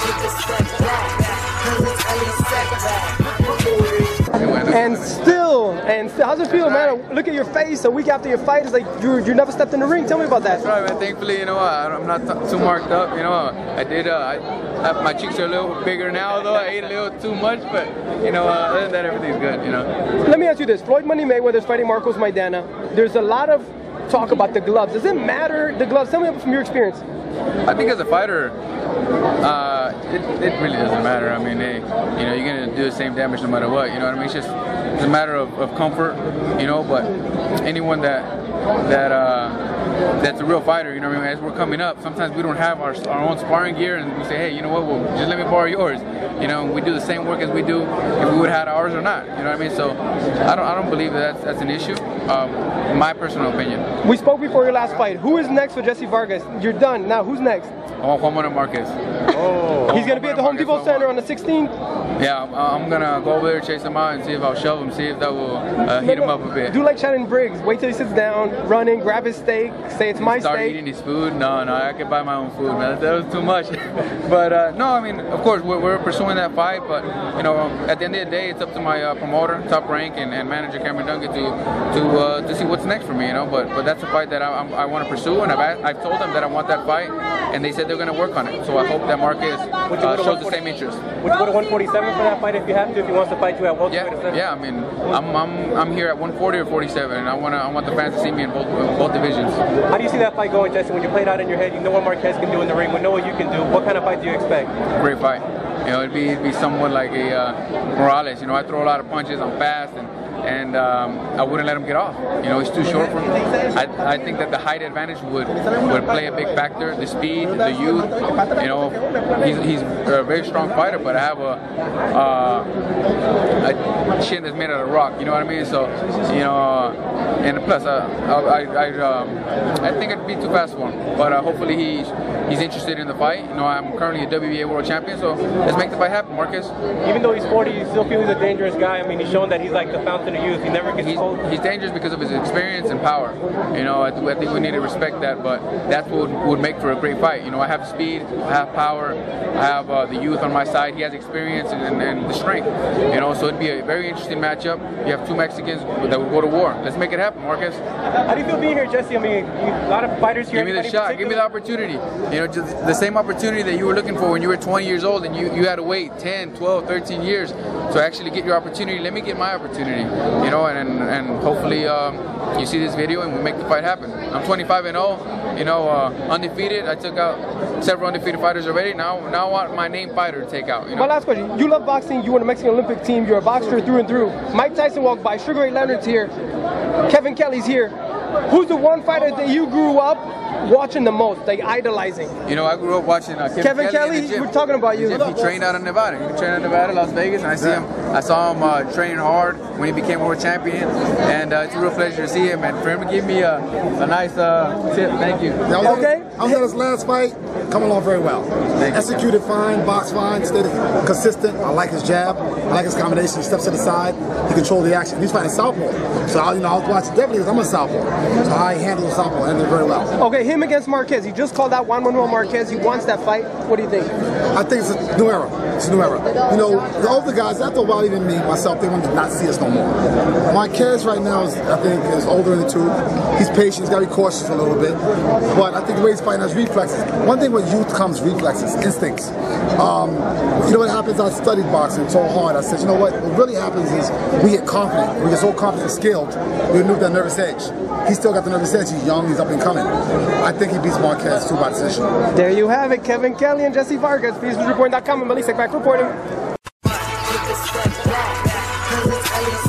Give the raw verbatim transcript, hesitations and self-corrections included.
And still, and still, how's it feel, man? Look at your face a week after your fight. It's like you you never stepped in the ring. Tell me about that. That's right, man. Thankfully, you know, I, I'm not too marked up. You know, I did. Uh, I, I, my cheeks are a little bigger now, though. I ate a little too much, but you know, uh, other than that, everything's good. You know. Let me ask you this: Floyd Money Mayweather's fighting Marcos Maidana. There's a lot of talk about the gloves. Does it matter, the gloves? Tell me from your experience. I think as a fighter, uh, it, it really doesn't matter. I mean, hey, you know, you're gonna do the same damage no matter what. You know what I mean? It's just it's a matter of, of comfort, you know. But anyone that that uh, that's a real fighter, you know what I mean? As we're coming up, sometimes we don't have our our own sparring gear, and we say, hey, you know what? Well, just let me borrow yours. You know, we do the same work as we do if we would have had ours or not. You know what I mean? So I don't I don't believe that that's, that's an issue. Um, my personal opinion. We spoke before your last fight. Who is next for Jesse Vargas? You're done. Now, who's next? Oh, Juan Marquez. Oh. He's going to be at the Home Depot Center on the sixteenth? Yeah, I'm going to go over there, chase him out, and see if I'll shove him, see if that will uh, heat no, no. him up a bit. Do like Shannon Briggs. Wait till he sits down, run in, grab his steak, say it's my Start steak. Start eating his food? No, no, I can buy my own food, man. That was too much. But, uh, no, I mean, of course, we're, we're pursuing that fight, but, you know, at the end of the day, it's up to my uh, promoter, Top Rank, and, and manager Cameron Duncan to to uh, to see what's next for me, you know. But but that's a fight that I, I, I want to pursue, and I've, I've told them that I want that fight, and they said they're going to work on it. So I hope that Marquez uh, shows the same interest. Would you go to one forty-seven for that fight if you have to, if he wants to fight you at welterweight? Yeah, yeah. I mean, I'm I'm I'm here at one forty or forty-seven, and I want to I want the fans to see me in both both divisions. How do you see that fight going, Jesse? When you play it out in your head, you know what Marquez can do in the ring, we know what you can do. What kind of fight do you expect? Great fight. You know, it'd be it'd be somewhat like a uh, Morales. You know, I throw a lot of punches. I'm fast, and and um, I wouldn't let him get off. You know, he's too short for me. I, I think that the height advantage would would play a big factor. The speed, the youth. You know, he's he's a very strong fighter, but I have a uh, a chin that's made out of rock. You know what I mean? So, you know, uh, and plus, uh, I I um, I think it'd be too fast for him. But uh, hopefully he's he's interested in the fight. You know, I'm currently a W B A world champion, so let's make the fight happen, Marquez. Even though he's forty, you still feel he's a dangerous guy. I mean, he's shown that he's like the fountain of youth. He never gets he's, old. He's dangerous because of his experience and power. You know, I, th I think we need to respect that, but that's what would, would make for a great fight. You know, I have speed, I have power, I have uh, the youth on my side. He has experience and, and, and the strength. You know, so it'd be a very interesting matchup. You have two Mexicans that would go to war. Let's make it happen, Marquez. How do you feel being here, Jesse? I mean, a lot of fighters here. Give me the shot. Give me the opportunity. You know, just the same opportunity that you were looking for when you were twenty years old and you, you had to wait ten, twelve, thirteen years to actually get your opportunity. Let me get my opportunity. You know, and and, and hopefully um, you see this video and we make the fight happen. I'm twenty-five and oh, you know, uh, undefeated. I took out several undefeated fighters already. Now, now I want my name fighter to take out. You know? My last question. You love boxing. You were on the Mexican Olympic team. You're a boxer through and through. Mike Tyson walked by. Sugar Ray Leonard's here. Kevin Kelly's here. Who's the one fighter that you grew up watching the most, like idolizing? You know, I grew up watching uh, Kevin, Kevin Kelly. Kelly, we're talking about you. He trained out in Nevada. He trained in Nevada, Las Vegas, and I see him. I saw him uh, training hard when he became world champion, and uh, it's a real pleasure to see him. And for him to give me a, a nice uh, tip, thank you. Yeah, I was okay. At, I was at his last fight, coming along very well. Thank Executed you. fine, boxed fine, stayed consistent. I like his jab. I like his combination. He steps to the side. He controls the action. He's fighting southpaw, so I, you know, I was watching definitely because I'm a southpaw, so I handle the southpaw and did very well. Okay, him against Marquez. He just called out Juan Manuel Marquez. He wants that fight. What do you think? I think it's a new era. It's a new era. You know, the older guys, after a while, even me, myself, they want to not see us no more. Marquez right now is, I think, is older in the tooth. He's patient. He's got to be cautious a little bit. But I think the way he's fighting has reflexes. One thing with youth comes reflexes, instincts. Um, you know what happens? I studied boxing so hard. I said, you know what? What really happens is we get confident. We get so confident and skilled, we remove that nervous edge. He's still got the nervous edge. He's young. He's up and coming. I think he beats Marquez too by decision. There you have it. Kevin Kelly and Jesse Vargas. P S News Reporting dot com and Malik back reporting.